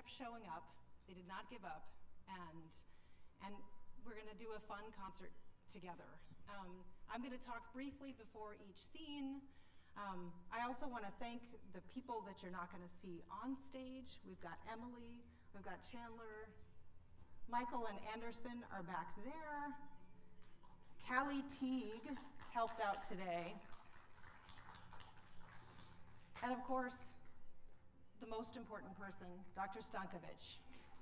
kept showing up. They did not give up, and we're going to do a fun concert together. I'm going to talk briefly before each scene. I also want to thank the people that you're not going to see on stage. We've got Emily, we've got Chandler, Michael and Anderson are back there. Callie Teague helped out today. And of course, the most important person, Dr. Stankovic.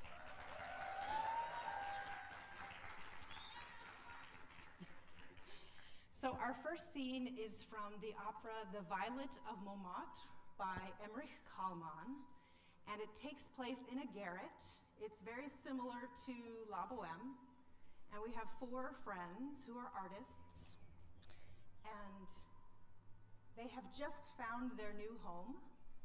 So our first scene is from the opera The Violet of Montmartre by Emmerich Kallmann, and it takes place in a garret. It's very similar to La Boheme, and we have 4 friends who are artists, and they have just found their new home.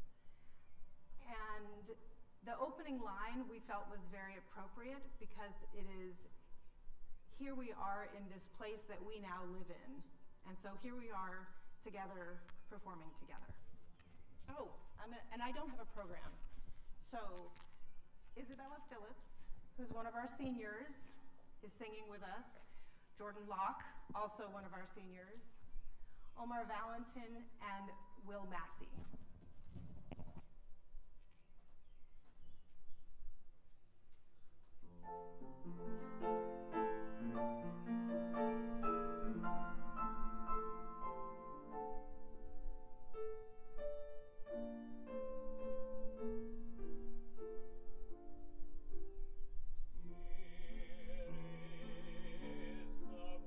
And the opening line we felt was very appropriate because it is, here we are in this place that we now live in. And so here we are together, performing together. Oh, and I don't have a program. So Isabella Phillips, who's one of our seniors, is singing with us. Jordan Locke, also one of our seniors. Omar Valentin and Will Massey.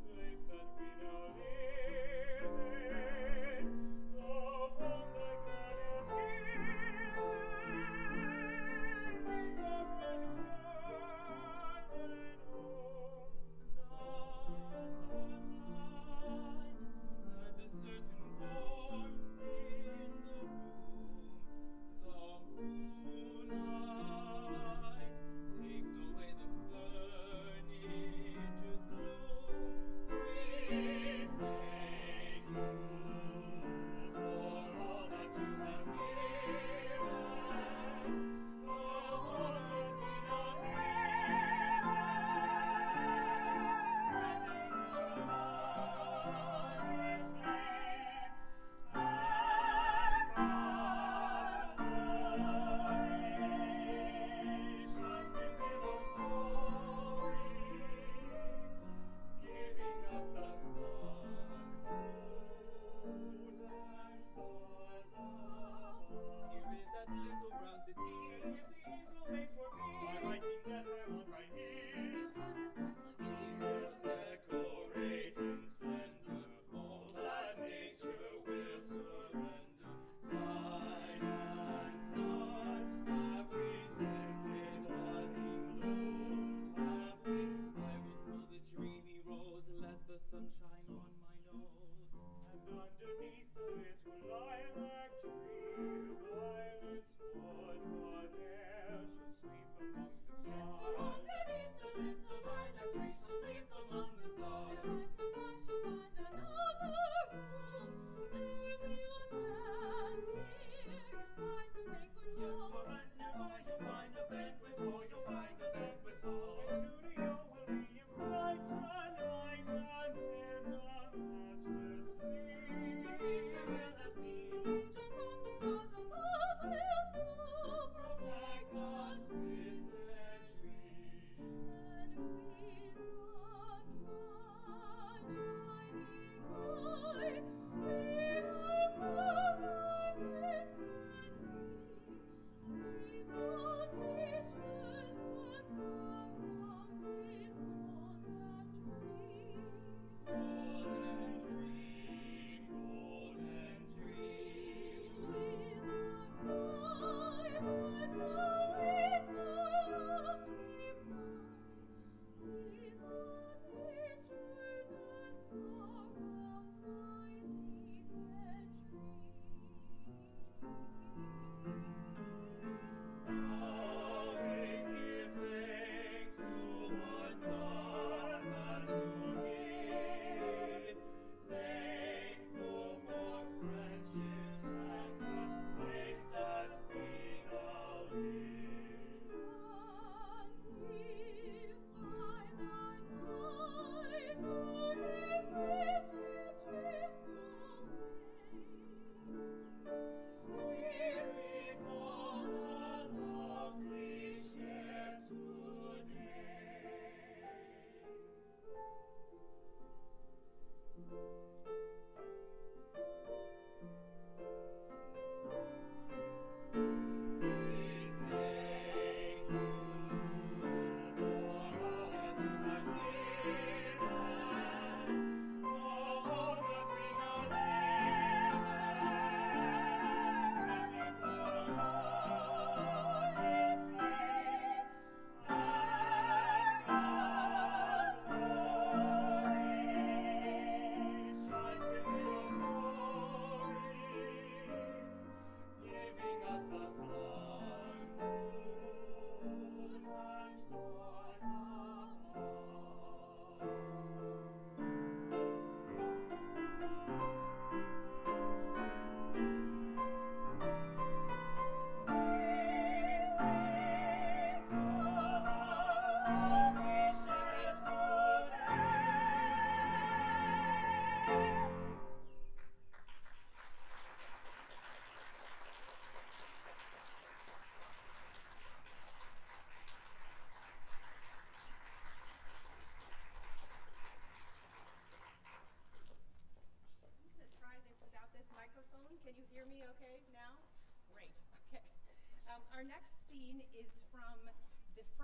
The home that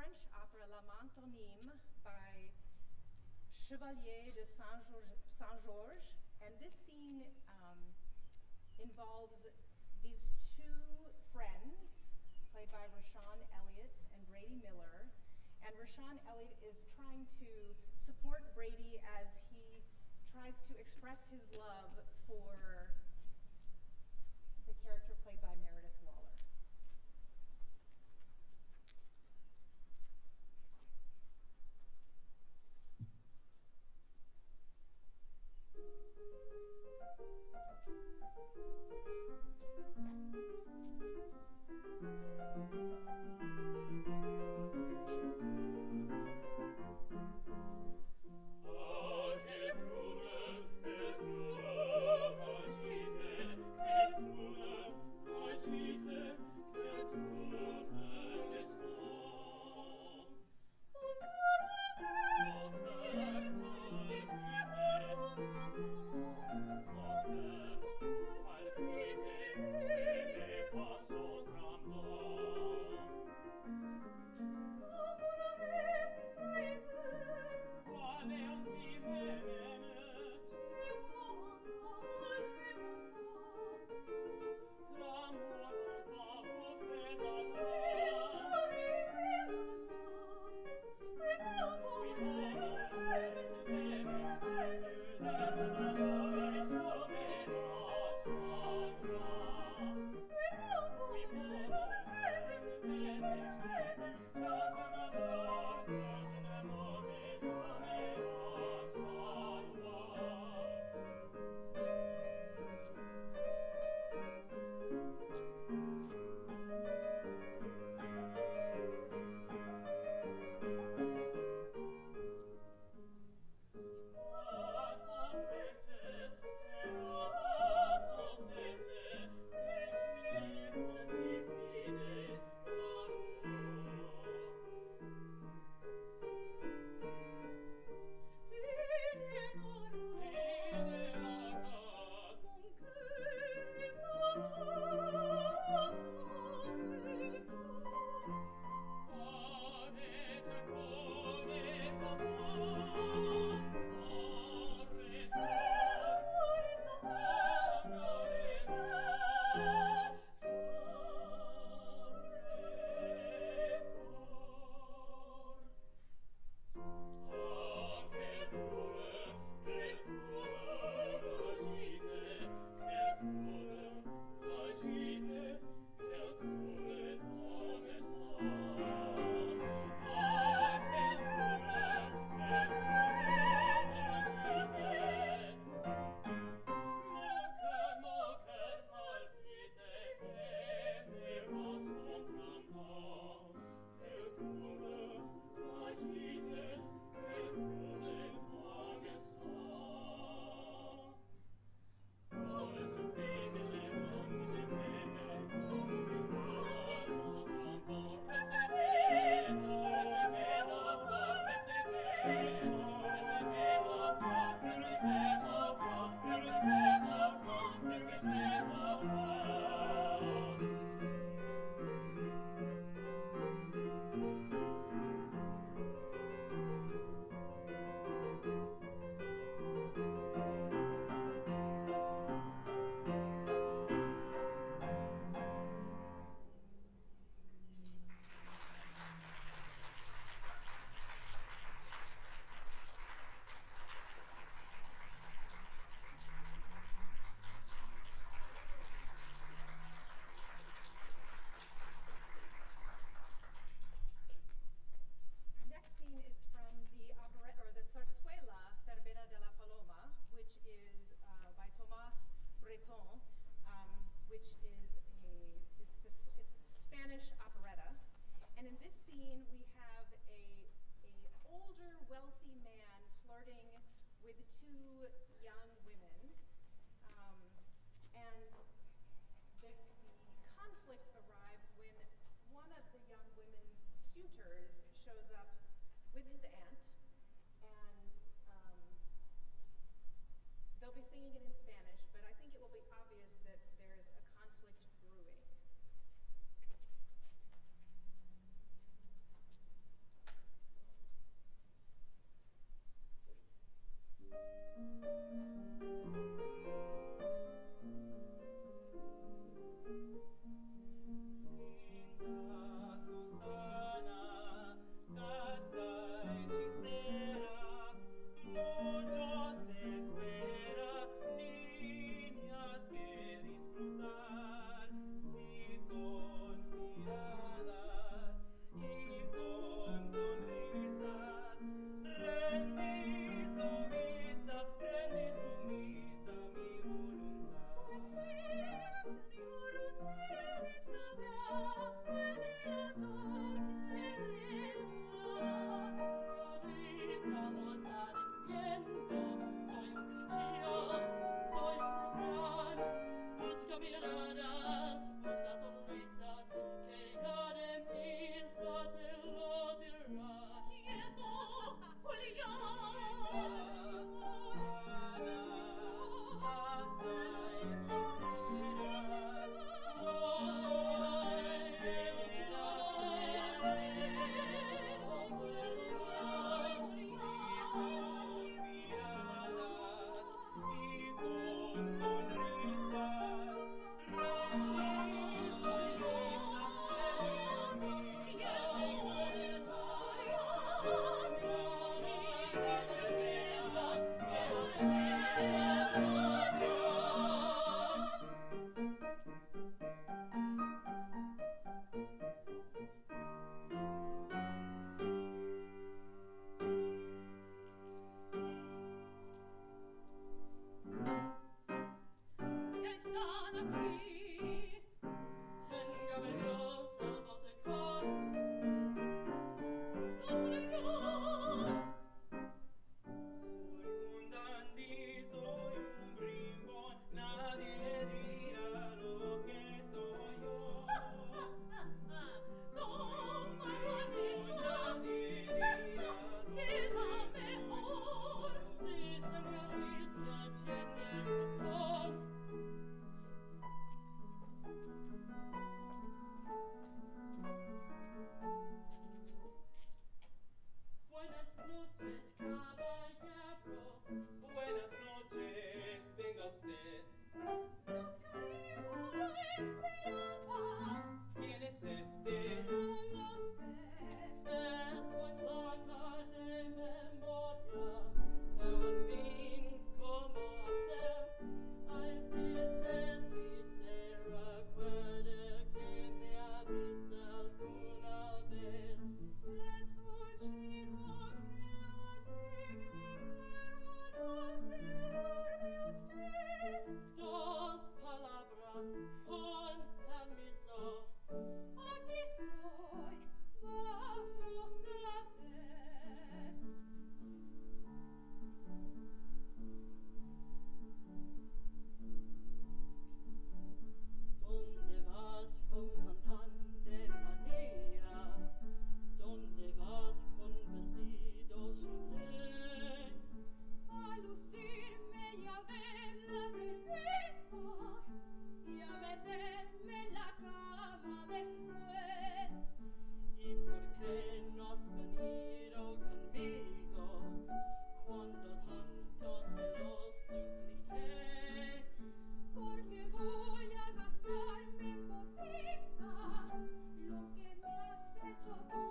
French opera La Montonime by Chevalier de Saint-Georges, and this scene involves these two friends, played by Rashawn Elliott and Brady Miller, and Rashawn Elliott is trying to support Brady as he tries to express his love for the character played by Meredith Waller.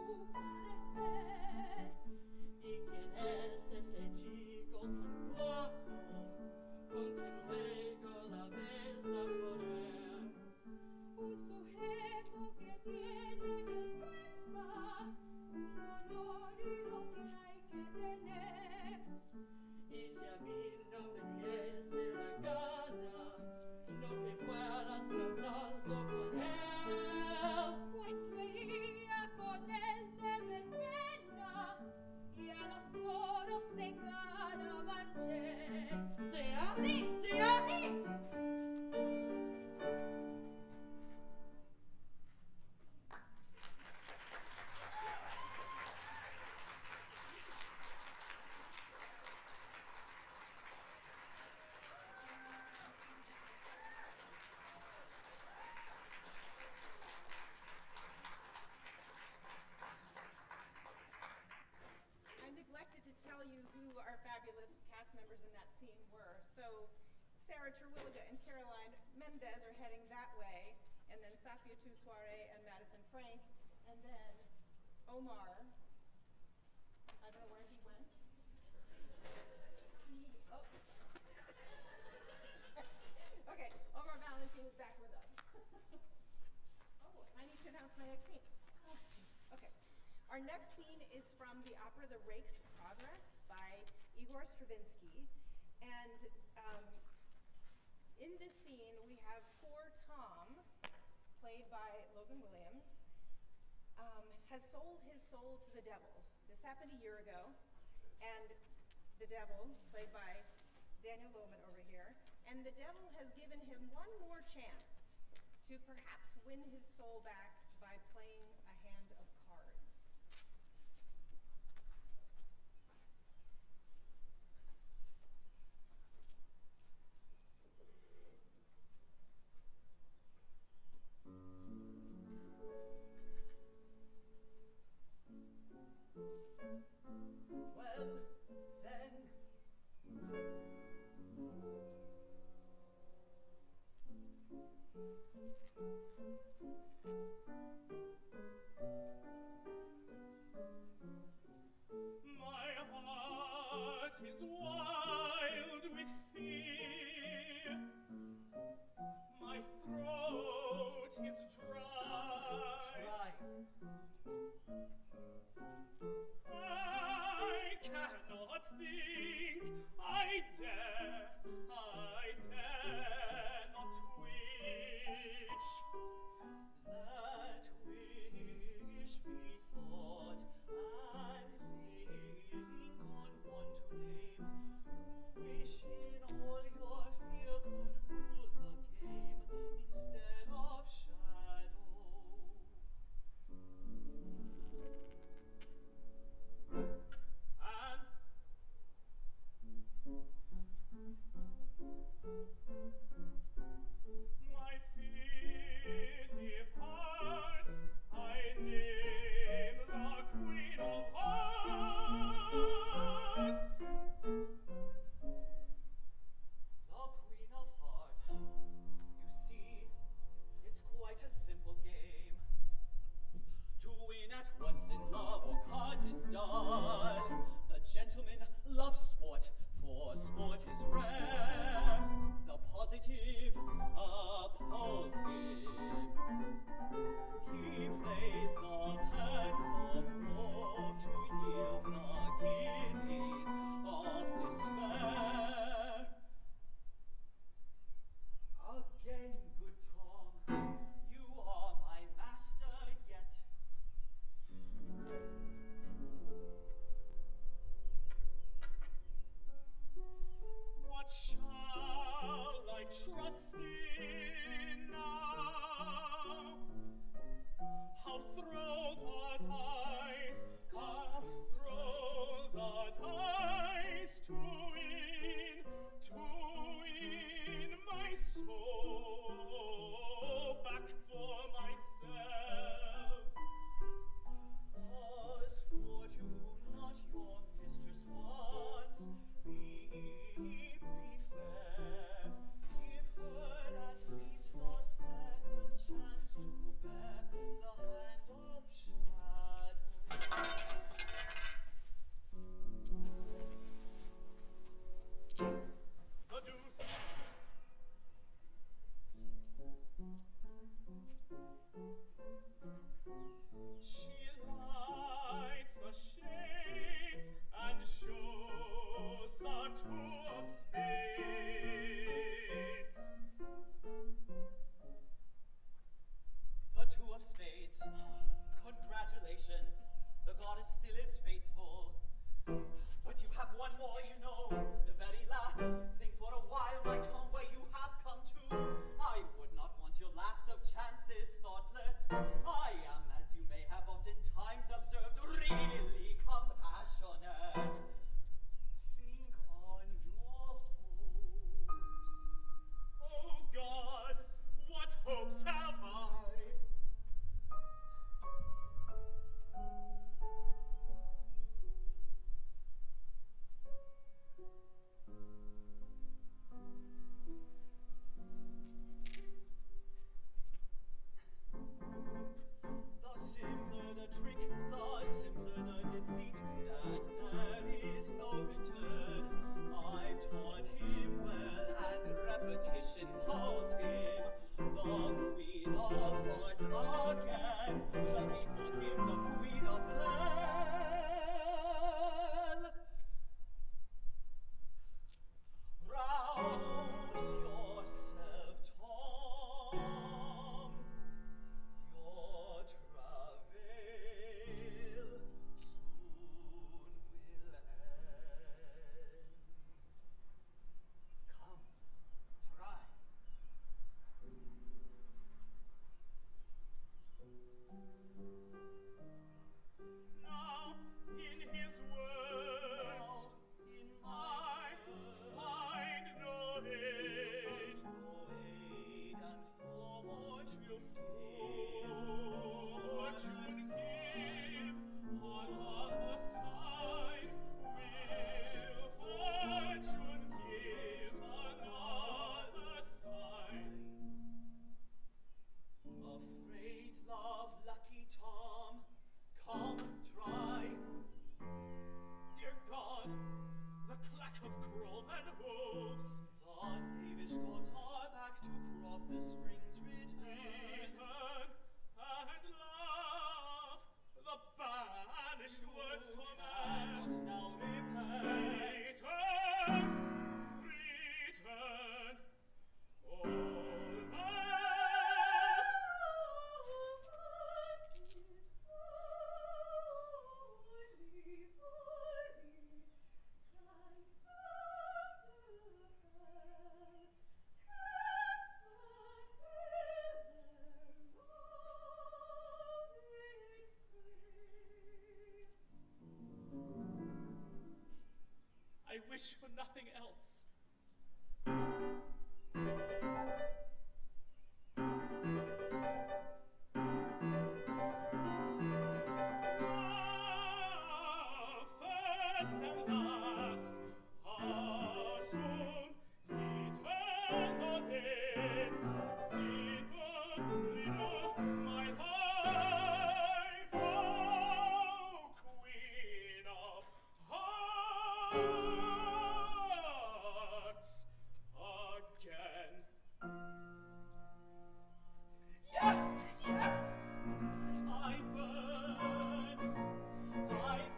I neglected to tell you who our fabulous cast members in that scene were. So Sarah Terwilliga and Caroline Mendez are heading that way, and then Safia Toussoiré and Madison Frank, and then Omar, I don't know where he went. Oh. Okay, Omar Valentin is back with us. Oh, I need to announce my next scene. Oh, jeez. Okay. Our next scene is from the opera The Rake's Progress by Igor Stravinsky. And in this scene, we have poor Tom, played by Logan Williams, has sold his soul to the devil. This happened a year ago, and the devil, played by Daniel Lohman over here, and the devil has given him one more chance to perhaps win his soul back by playing a hand of cards. Well, then. My heart is wild with fear. My throat is dry. I cannot think. I dare not wish. That wish be thought and think on one to name. which towards torment now repent. Return, all my I wish for nothing else. First and last, soon eternal in my life, oh Queen of Hearts, again. Yes, yes! I burn, I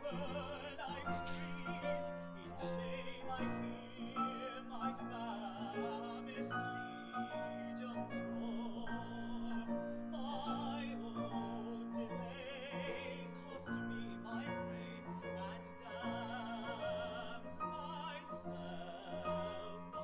freeze, in shame I hear my famished legions roar. My own delay cost me my prey, and damns myself the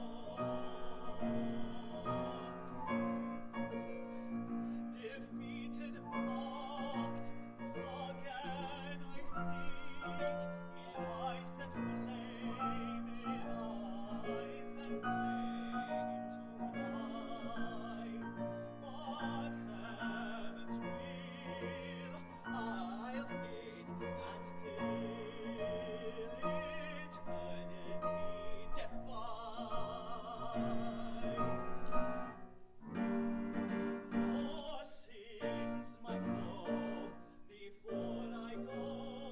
more. Defeated, mocked, again I seek in ice and flame, in ice and flame to die. What heaven's will I'll hate, and till eternity defy. Nor sings my foe before I go.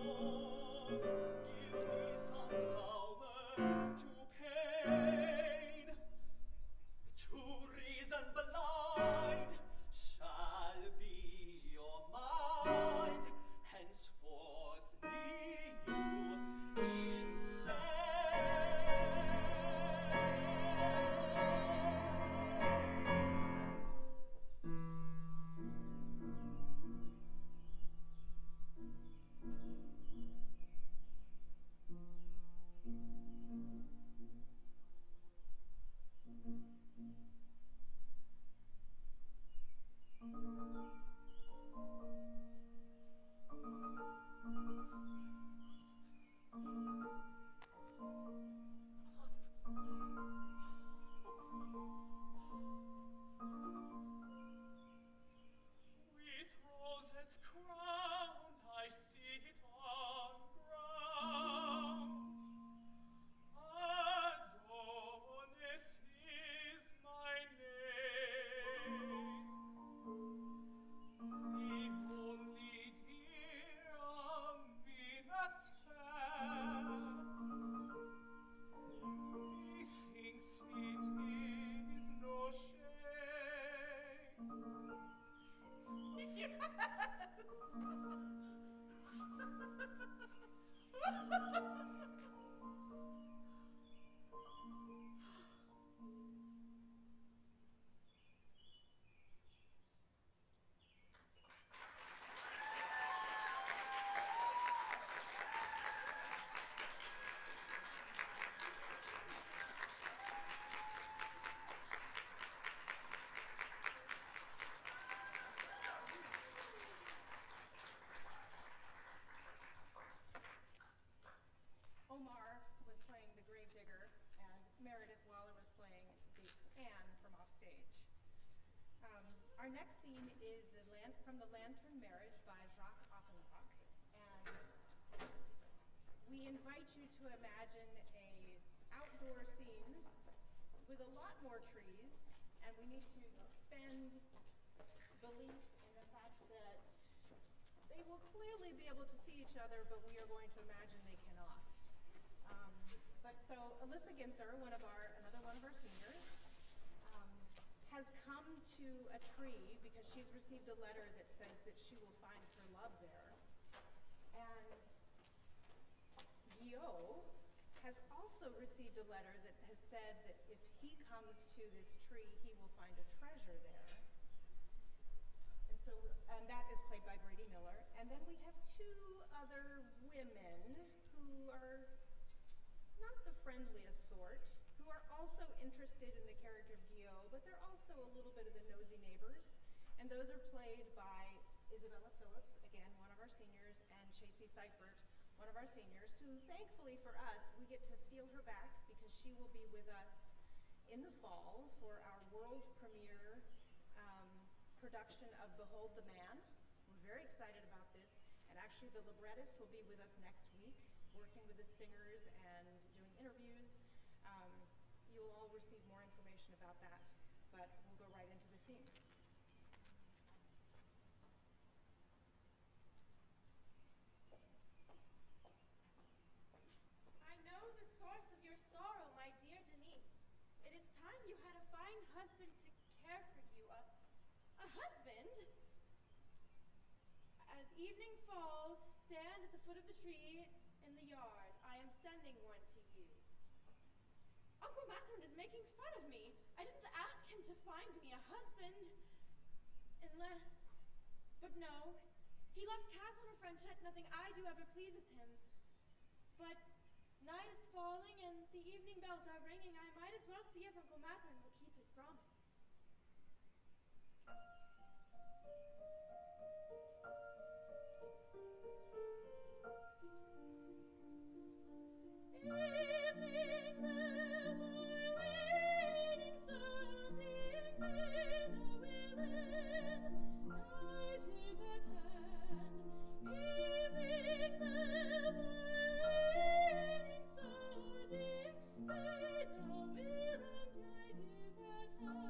Give me some power to pain. To reason blind shall be your mind. Henceforth be you With roses crowned, I sit on ground. Adonis is my name. The only dear of Venus fair. Methinks it is no shame. Yes! Omar was playing the Gravedigger, and Meredith Waller was playing the Anne from offstage. Our next scene is from The Lantern Marriage by Jacques Offenbach, and we invite you to imagine a outdoor scene with a lot more trees, and we need to suspend belief in the fact that they will clearly be able to see each other, but we are going to imagine they cannot. But so Alyssa Ginther, another one of our seniors, has come to a tree because she's received a letter that says that she will find her love there. And Guillaume has also received a letter that has said that if he comes to this tree, he will find a treasure there. And that is played by Brady Miller. And then we have two other women who are not the friendliest sort, who are also interested in the character of Guillaume, but they're also a little bit of the nosy neighbors. And those are played by Isabella Phillips, again, one of our seniors, and Chasey Seifert, one of our seniors, who thankfully for us, we get to steal her back because she will be with us in the fall for our world premiere production of Behold the Man. We're very excited about this, and actually the librettist will be with us next week, working with the singers and doing interviews. You'll all receive more information about that, but we'll go right into the scene. I know the source of your sorrow, my dear Denise. It is time you had a fine husband to care for you. A husband? As evening falls, stand at the foot of the tree in the yard. I am sending one to you. Uncle Mathurin is making fun of me. I didn't ask him to find me a husband. Unless... But no. He loves Catherine or Franchette. Nothing I do ever pleases him. But night is falling and the evening bells are ringing. I might as well see if Uncle Mathurin will keep his promise. Evening bells are ringing, sounding vain within. Night is at hand. Evening bells are ringing, sounding vain within. Night is at hand.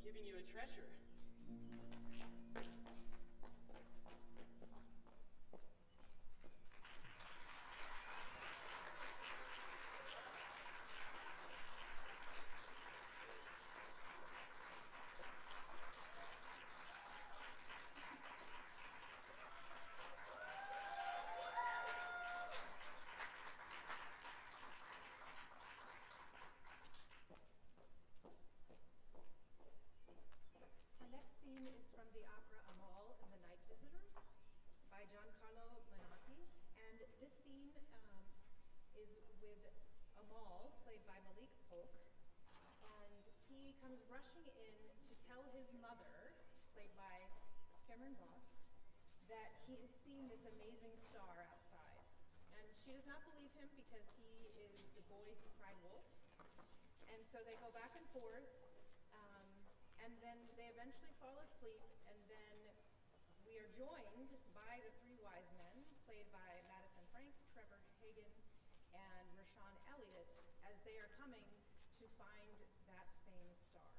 giving you a treasure. The next scene is from the opera Amal and the Night Visitors by Giancarlo Menotti. And this scene is with Amal, played by Malik Polk. And he comes rushing in to tell his mother, played by Cameron Bost, that he has seen this amazing star outside. And she does not believe him because he is the boy who cried wolf. And so they go back and forth. And then they eventually fall asleep, and then we are joined by the three wise men, played by Madison Frank, Trevor Hagen, and Rashawn Elliott, as they are coming to find that same star.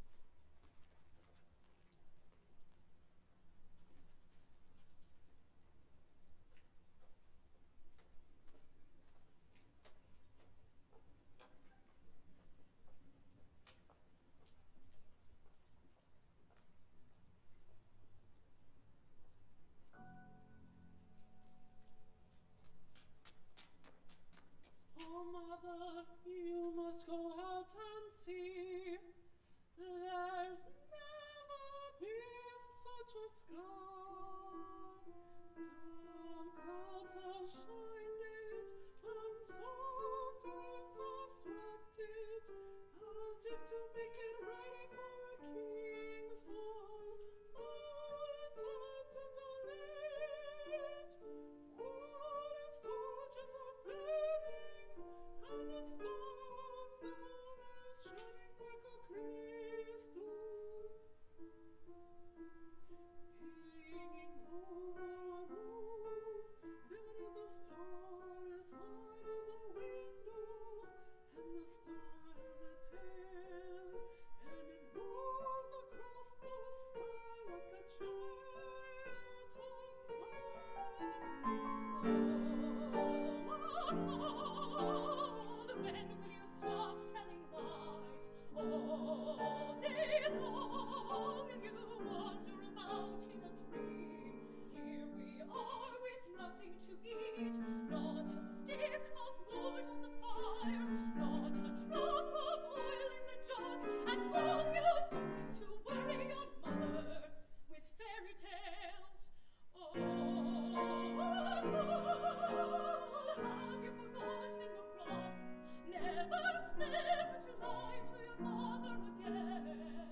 Oh, mother, you must go out and see. There's never been such a sky. Dark clouds have shined it, and soft winds have swept it, as if to make it ready for a king's fall. All its lanterns are lit, all its torches are burning, and the star there is shining like a crystal. Hanging over a roof, there is a star as wide as a window, and the star has a tail, and it moves across the sky like a chariot on fire. When will you stop telling lies? All day long you wander about in a dream. Here we are with nothing to eat, not a stick of wood on the fire, not a drop of oil in the jug, and all you do is to worry your mother with fairy tales. Oh, have you forgotten your promise? Never, never to lie to your mother again.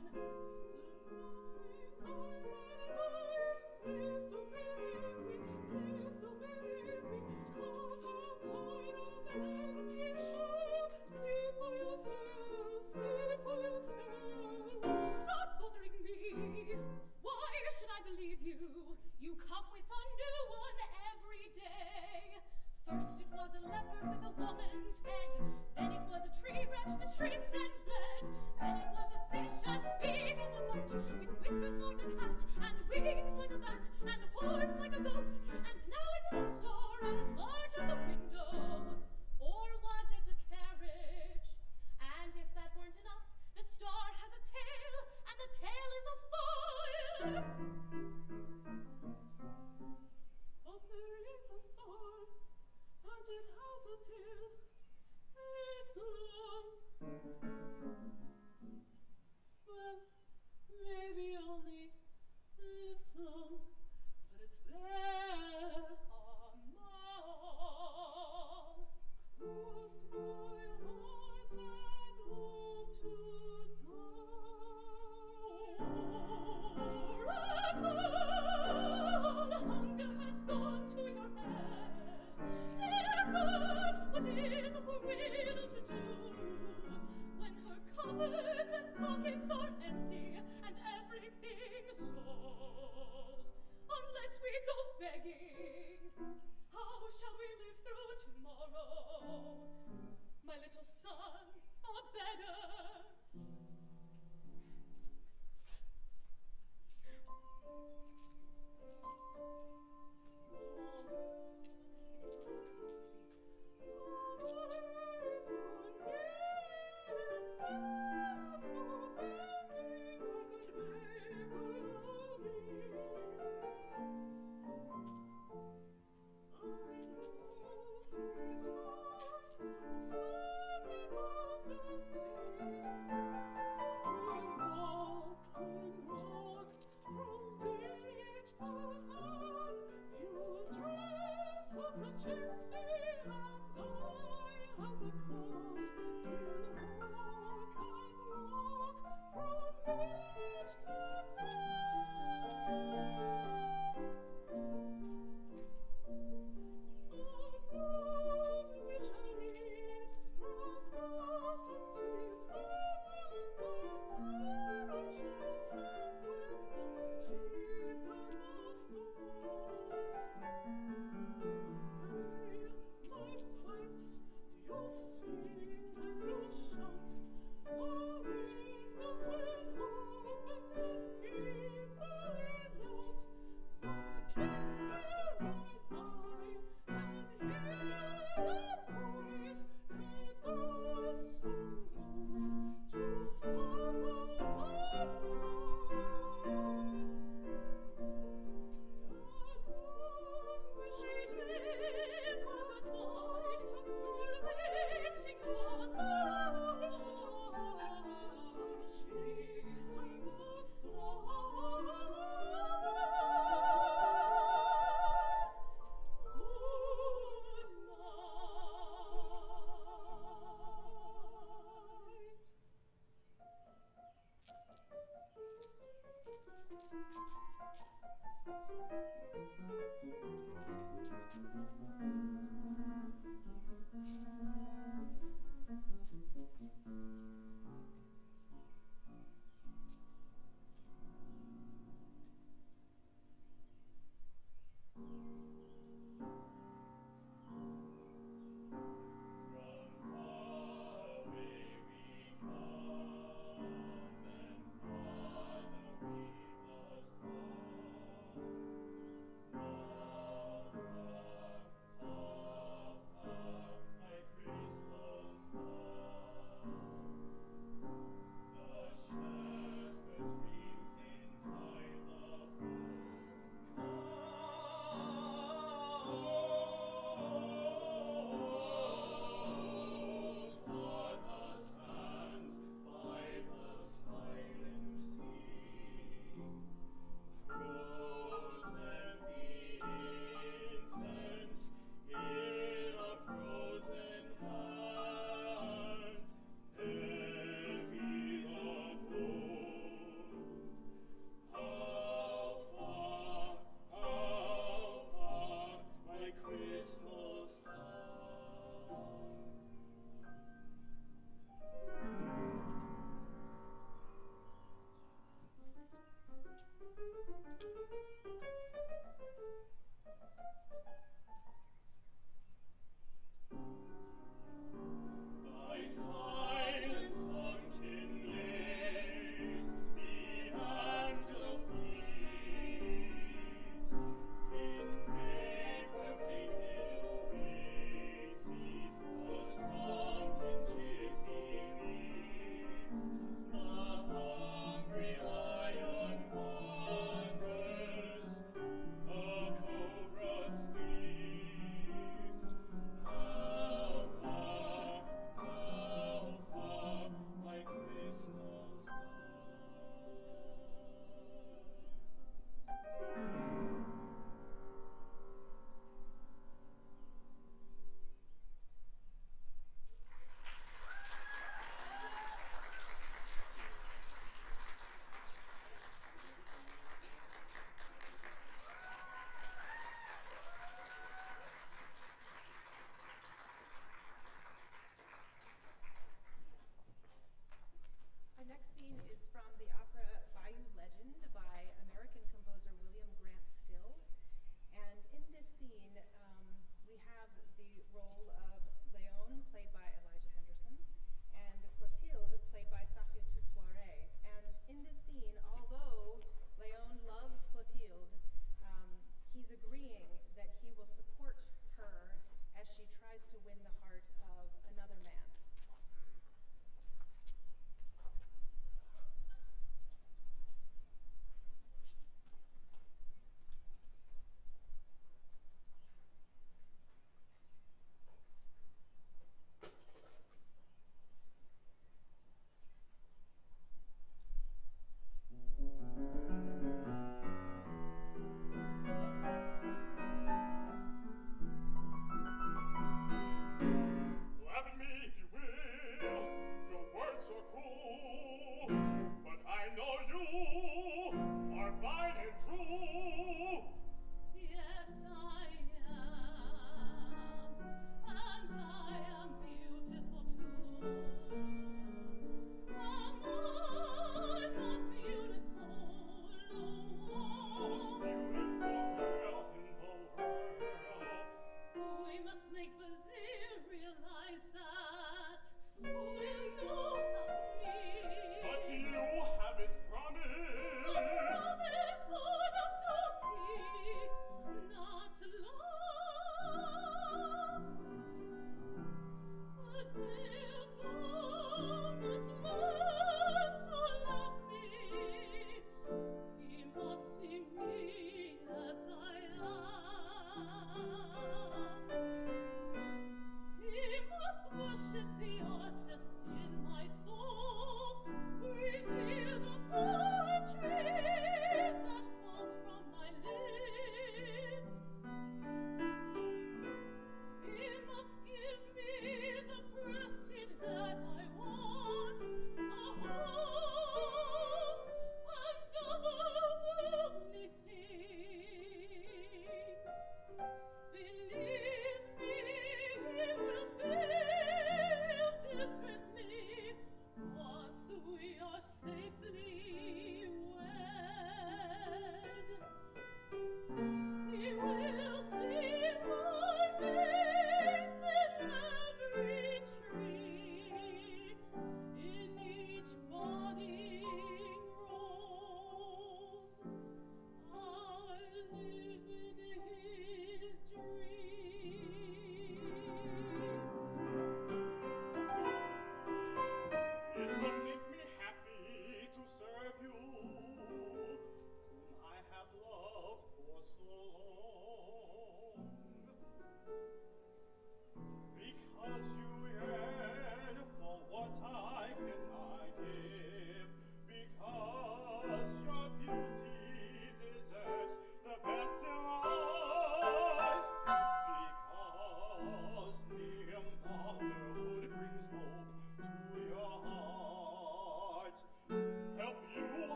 Please do believe me, please do believe me. Come outside on the reality show. See for yourself, see for yourself. Stop bothering me. Why should I believe you? You come with a new one every day. First it was a leopard with a woman's head. Then it was a tree branch that shrieked and bled. Then it was a fish as big as a boat, with whiskers like a cat, and wings like a bat, and horns like a goat. And now it is a star as large as a window. Or was it a carriage? And if that weren't enough, the star has a tail, and the tail is a fire. But there is a star, and it has a tail. It's long. Well, maybe only this long, but it's there. Amal. Cross my heart and hope to Amal, hunger has gone to your head. Dear God, what is a poor widow to do when her cupboards and pockets are empty and everything sold? Unless we go begging, how shall we live through tomorrow? My little son, a beggar. Our next scene is from the opera Bayou Legend by American composer William Grant Still. And in this scene, we have the role of Leon, played by Elijah Henderson, and Clotilde, played by Safiatou Soare. And in this scene, although Leon loves Clotilde, he's agreeing that he will support her as she tries to win the heart of another man.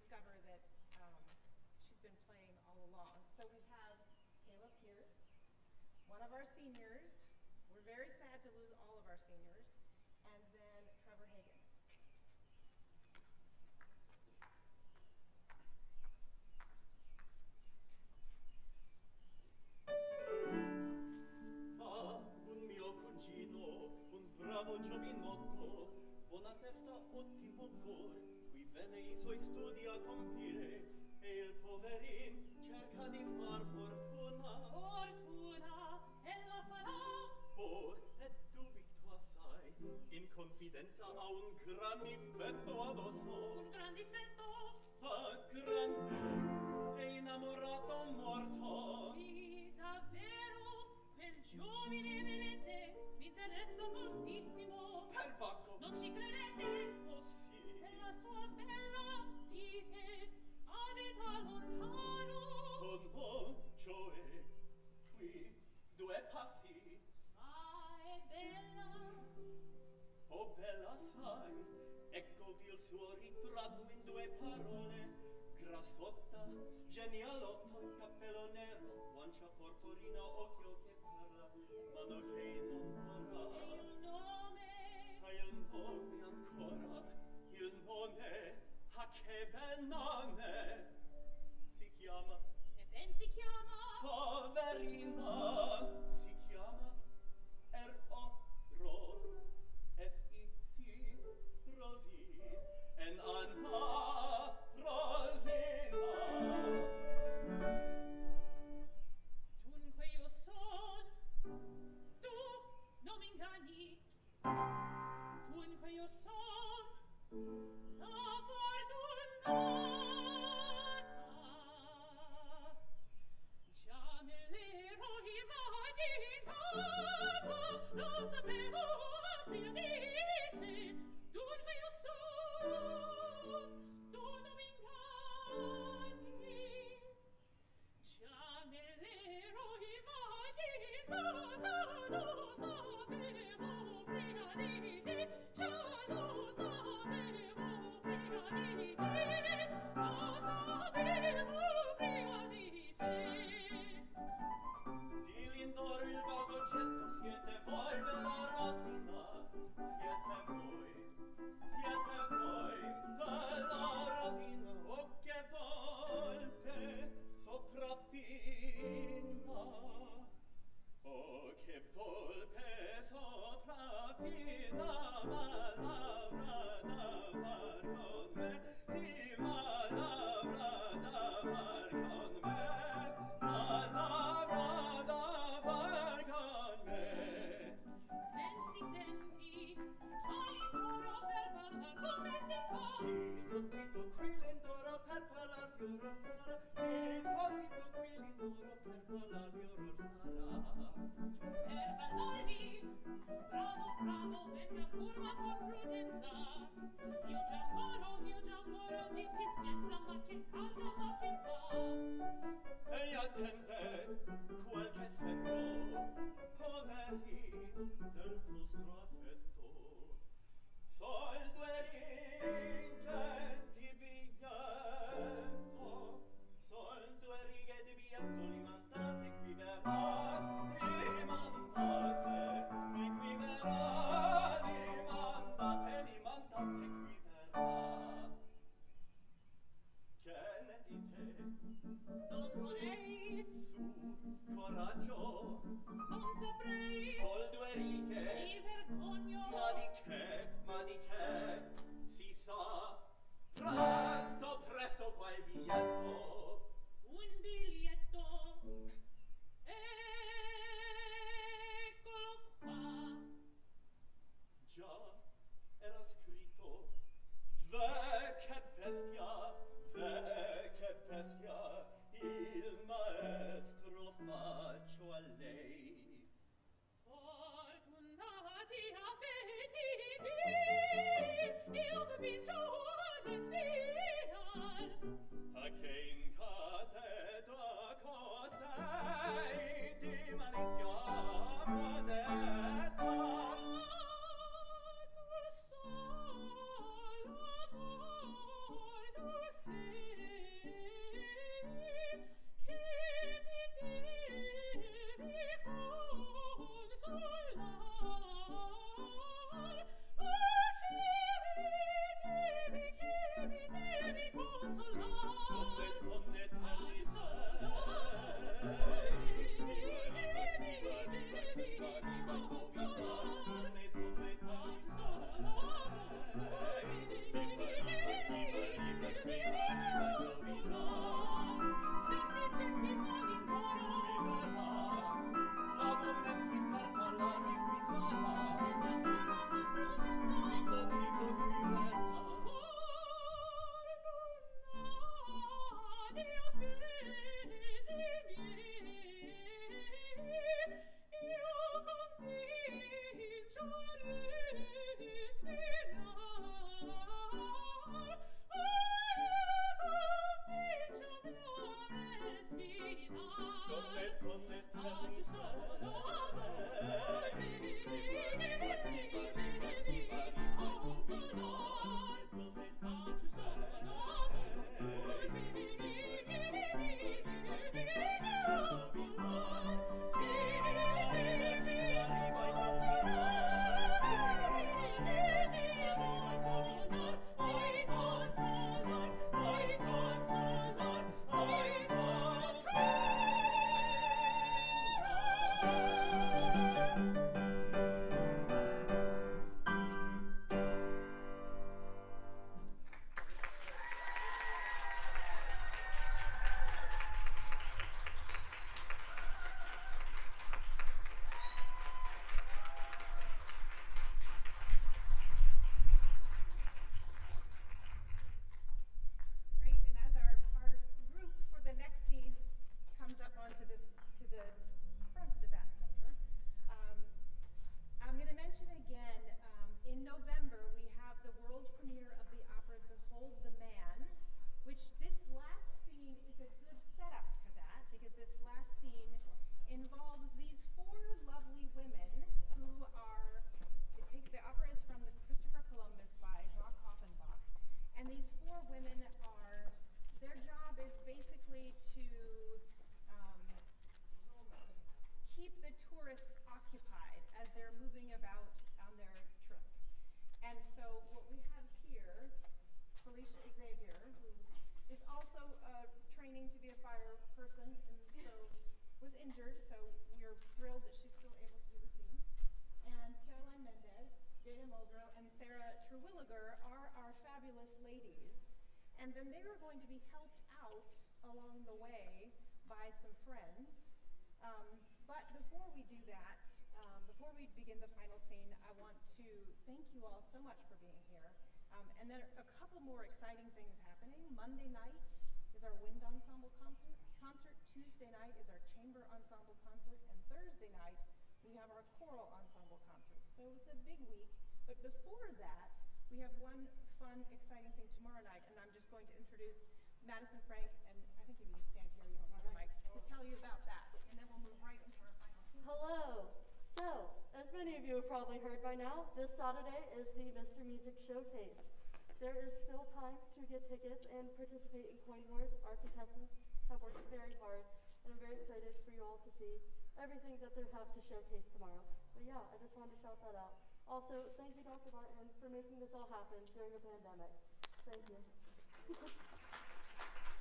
discover that she's been playing all along. So we have Kayla Pierce, one of our seniors. We're very sad to lose all of our seniors. And then Trevor Hagan. Un mio cugino, un bravo giovinotto, buona testa, ottimo cor, qui venne i suoi studi a compire, e il poverin cerca di far fortuna. Fortuna, e la farà. Or è dubito assai, in confidenza ha un gran difetto adosso. Un gran difetto. Grande e innamorato morto. Sì, davvero, quel giovine vedete, mi interessa moltissimo. Per Bacco. Non ci credete? Oh sì. E la sua bella, dite, abita lontano. Oh no, cioè, qui, 2 passi. Ma è bella. Oh bella assai, eccovi il suo ritratto in 2 parole. Grassotta, genialotta, cappello nero, guancia porporina, occhio che parla, mano che innamora. E il nome? Hai un nome ancora, il nome, ah che bel nome! Si chiama, E ben si chiama. poverina, si chiama R-O-R-O-S-I-C, Rosi, en Anna Rosina. Dunque io son, tu non mi inganni. Dunque io son la fortunata. Già me l'ero immaginata, lo sapevo prima di te. Dunque io son, tu non mi inganni. Già me l'ero immaginata, lo sapevo prima di te. Già lo sapevo prima di te. Lo sapevo prima di te. Di Lindor il vago oggetto siete voi, bella Rosina, siete voi, bella Rosina, oh che volpe sopraffina, oh che volpe sopraffina, ma l'avrà da far con me, sì, ma l'avrà da far con me, ma l'avrà da far con me. Senti, senti, hai ancora per parlar come si fa? Tito, Tito, qui l'indoro per parlar fioror sarà. Tito, Tito, qui l'indoro per parlar fioror sarà. Per parlarmi, bravo, bravo, venga furma con prudenza. Io già moro di pazienza, ma che tarda, ma che fa? Ehi, attende, qualche segno, poveri, del vostro affetto. Sol 2 righe di biglietto, sol 2 righe di biglietto, rimandate, qui verrà, rimandate, e qui verrà, rimandate, rimandate, qui verrà. Che ne dite? Non vorrei, Su, coraggio, non saprei, sol 2 righe, mi vergogno. ma di che, si sa, presto, presto qua il biglietto. Un biglietto, eccolo qua. Già, era scritto, vecchia bestia, il maestro faccio a lei. Fortunati affetti, io comincio a respirar. A che in cattedra costei di malizia prodetta. Tu sol, amor, tu sei Great, and as our group for the next scene comes up onto this, to the front of the Bat Center, I'm going to mention again, in November we have the world premiere of the opera Behold the Man, which this last scene is a good setup for that, because this last scene involves these four lovely women who are, the opera is from the Christopher Columbus by Jacques Offenbach, and these four women are, their job is basically to keep the tourists occupied as they're moving about on their trip. And so what we have here, Felicia Xavier, who is also training to be a fire person, and so was injured, so we're thrilled that she's still able to do the scene. And Caroline Mendez, Dana Muldrow, and Sarah Terwilliger are our fabulous ladies. And then they are going to be helped out along the way by some friends. But before we do that, before we begin the final scene, I want to thank you all so much for being here. And then a couple more exciting things happening. Monday night is our wind ensemble concert. Tuesday night is our chamber ensemble concert. And Thursday night, we have our choral ensemble concert. So it's a big week. But before that, we have one fun, exciting thing tomorrow night. And I'm just going to introduce Madison Frank, and I think if you stand here, you don't need the mic, to tell you about that. And then we'll move right into our final scene. Hello. So, as many of you have probably heard by now, this Saturday is the Mr. Music Showcase. There is still time to get tickets and participate in Coin Wars. Our contestants have worked very hard, and I'm very excited for you all to see everything that they have to showcase tomorrow. But yeah, I just wanted to shout that out. Also, thank you, Dr. Barton, for making this all happen during a pandemic. Thank you.